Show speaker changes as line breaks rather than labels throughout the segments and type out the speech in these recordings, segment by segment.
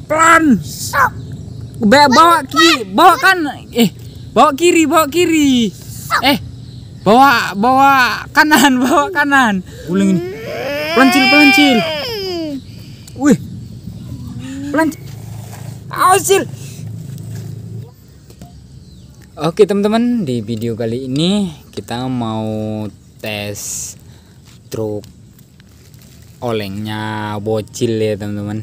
pelan. Bawa kiri, bawa kan. Bawa kiri, bawa kiri. Bawa kanan, bawa kanan. Ulang ini. Pelancil. Wih. Pelancil. Asil. Oke teman-teman, di video kali ini kita mau tes truk olengnya bocil ya teman-teman.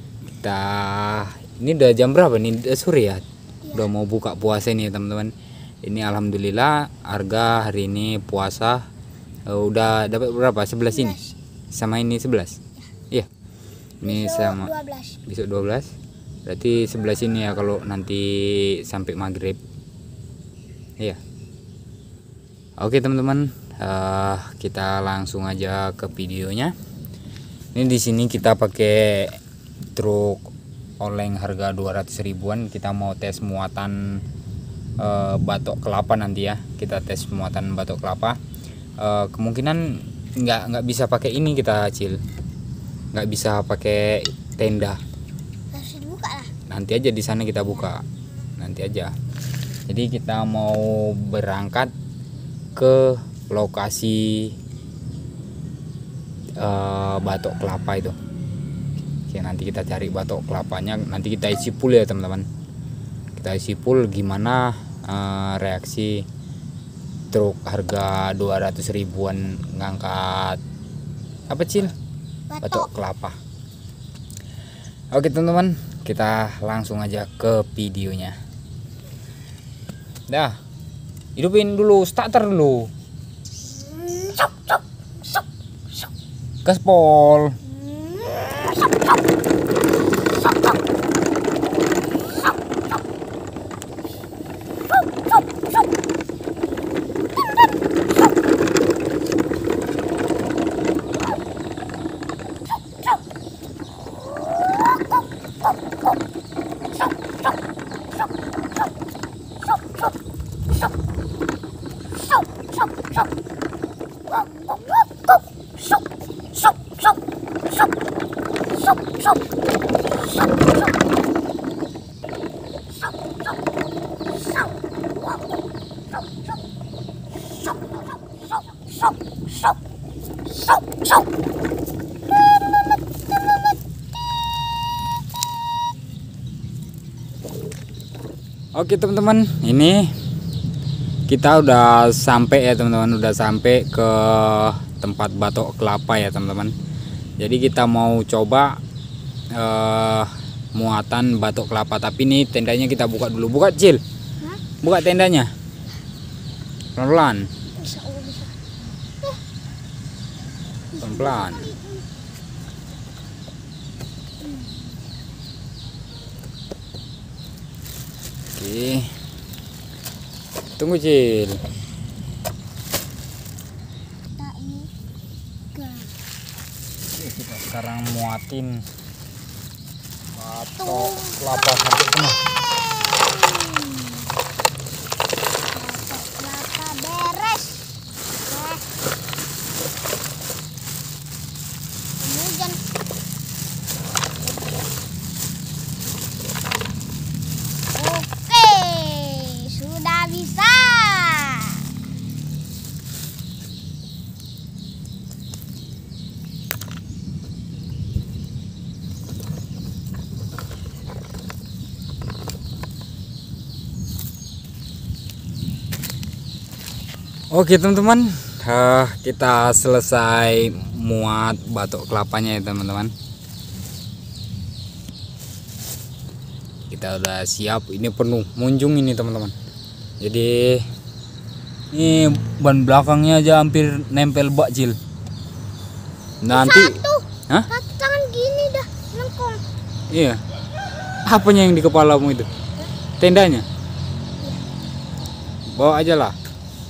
Ini udah jam berapa nih? Sore ya. Udah mau buka puasa nih teman-teman. Ini alhamdulillah harga hari ini puasa udah dapat berapa? 11 ini. Sama ini 11. Iya. Ini besok sama 12. Besok 12. Berarti 11 ini ya kalau nanti sampai maghrib. Iya. Oke teman-teman, kita langsung aja ke videonya. Ini di sini kita pakai truk oleng harga 200 ribuan. Kita mau tes muatan batok kelapa nanti ya. Kita tes muatan batok kelapa. Kemungkinan nggak bisa pakai ini kita Cil. Nggak bisa pakai tenda. Nanti aja di sana kita buka. Nanti aja. Jadi kita mau berangkat ke lokasi batok kelapa itu. Oke, nanti kita cari batok kelapanya. Nanti kita isi full ya teman-teman. Kita isi full gimana reaksi truk harga 200 ribuan ngangkat apa Cil? Batok kelapa. Oke teman-teman, kita langsung aja ke videonya. Dah, hidupin dulu, starter dulu. Gaspol. Oke teman-teman, ini kita udah sampai ya teman-teman, udah sampai ke tempat batok kelapa ya teman-teman. Jadi kita mau coba muatan batok kelapa, tapi ini tendanya kita buka dulu. Buka Cil, buka tendanya pelan-pelan, pelan-pelan. Oke, tunggu Cil. Kita sekarang muatin batok kelapa sampai tengah.
Batok kelapa beres. Hujan. Oke, sudah bisa.
Oke teman-teman, kita selesai muat batok kelapanya ya teman-teman. Kita udah siap, ini penuh munjung ini teman-teman. Jadi ini ban belakangnya aja hampir nempel bak Cil. Nanti
Tangan gini dah lengkung.
iya. Apanya yang di kepalamu itu? Tendanya? Bawa aja lah.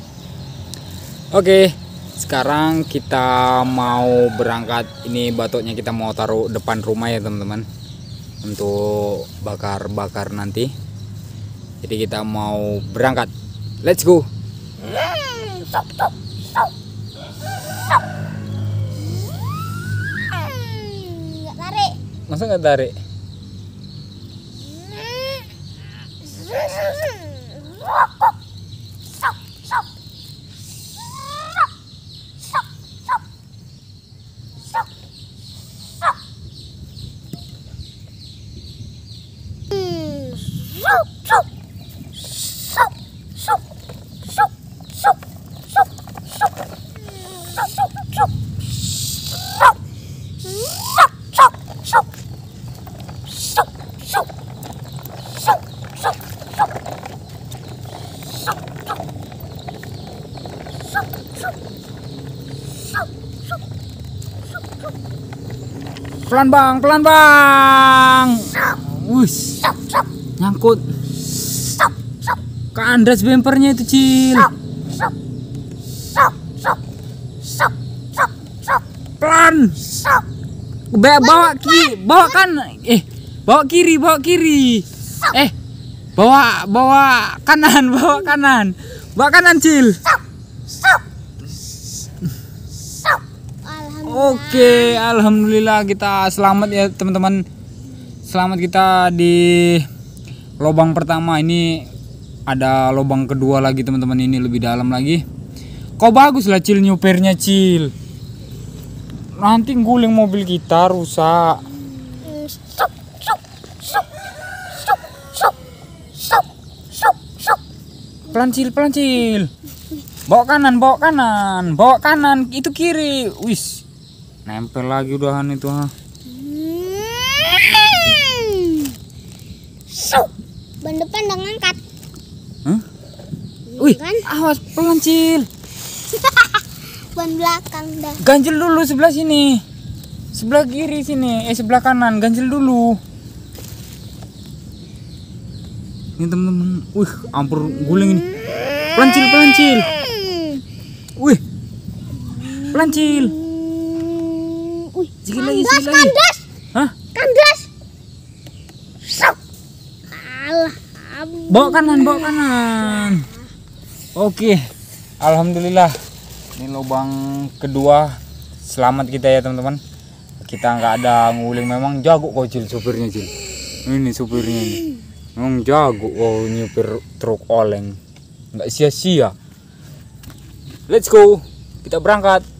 Oke, sekarang kita mau berangkat. Ini batoknya kita mau taruh depan rumah ya teman-teman, untuk bakar-bakar nanti. Jadi kita mau berangkat. Let's go.
Nggak tarik.
Masa nggak tarik? Pelan bang. Wush, nyangkut. Kandas bempernya itu, Cil. Pelan. Bawa kiri, bawa kan. Bawa kiri. Bawa kanan, Bawa kanan, Cil. Oke, alhamdulillah kita selamat ya teman-teman. Selamat kita di lubang pertama. Ini ada lubang kedua lagi teman-teman, ini lebih dalam lagi. Kok bagus lah, Cil, nyupernya, Cil. Nanti guling mobil kita rusak. Pelan, Cil. Bawa kanan, itu kiri. Wis. Nempel lagi udahan itu, ha.
Ban depan udah ngangkat.
Hah? Wih,
Kan?
awas pelan, Cil.
Ban belakang dah.
Ganjel dulu sebelah sini. Sebelah kiri sini, sebelah kanan, ganjel dulu. Ini teman-teman. Wih, ampur guling ini. Pelan, Cil. Wih. Pelan, Cil. Sikit lagi.
Kandas.
Hah?
Kandas. Alah.
Bawa kanan. Oke. Alhamdulillah. Ini lubang kedua. Selamat kita ya, teman-teman. Kita nggak ada nguling, memang jago kok, Cil, supirnya, Cil. Ini supirnya ini. Memang jago kok nyupir truk oleng. Nggak sia-sia. Let's go. Kita berangkat.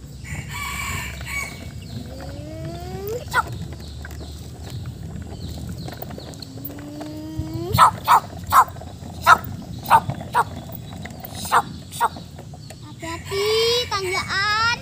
Hati-hati tanjakan.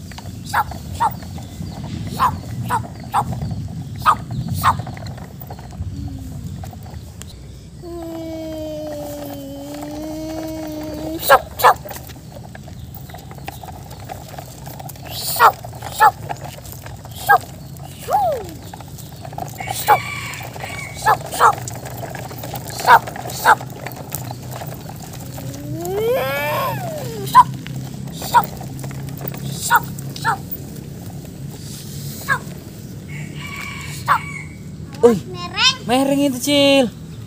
Mereng itu, Cil.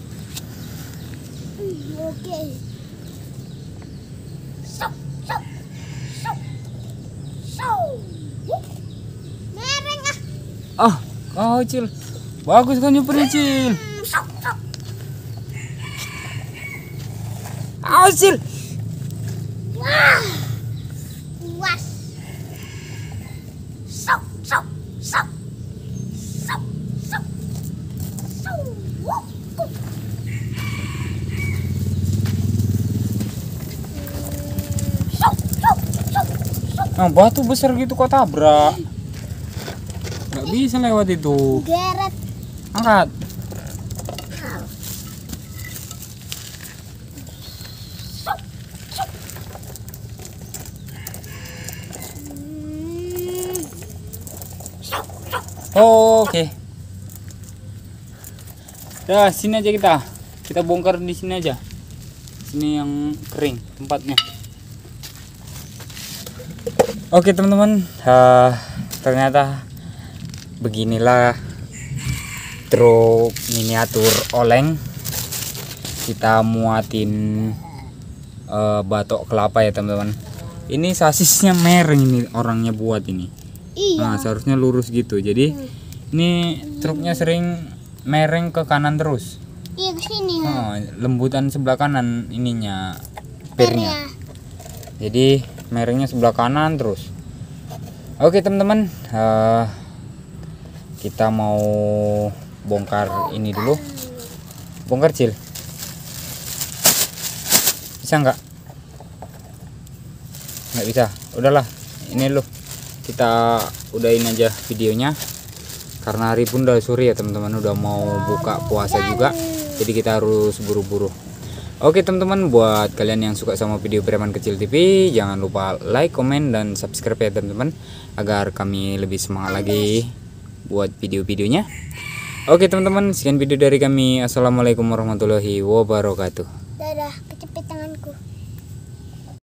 Oke. Mereng ah.
Kau, Cil. Bagus kan nyupirnya, Cil. Awas, Cil.
Wah. Puas.
Nah, batu besar gitu kok tabrak. Nggak bisa lewat itu.
Geret.
Angkat. Oke. Dah, sini aja kita bongkar di sini aja. Sini yang kering tempatnya. Oke teman-teman, ternyata beginilah truk miniatur oleng. Kita muatin batok kelapa ya teman-teman. Ini sasisnya mereng, ini orangnya buat ini.
Iya.
Nah, seharusnya lurus gitu. Jadi ini truknya sering mereng ke kanan terus.
Iya, ke sini
Oh, lembutan sebelah kanan ininya pernya. Jadi merengnya sebelah kanan terus. Oke teman-teman, kita mau bongkar ini dulu. Bongkar Cil. Bisa nggak? Nggak bisa. Udahlah, ini loh. Kita udahin aja videonya. Karena hari pun udah sore ya teman-teman, udah mau buka puasa juga. Jadi kita harus buru-buru. Oke teman-teman, buat kalian yang suka sama video Preman Kecil TV, jangan lupa like, komen, dan subscribe ya teman-teman, agar kami lebih semangat lagi buat video-videonya. Oke teman-teman, sekian video dari kami. Assalamualaikum warahmatullahi wabarakatuh.
Dadah.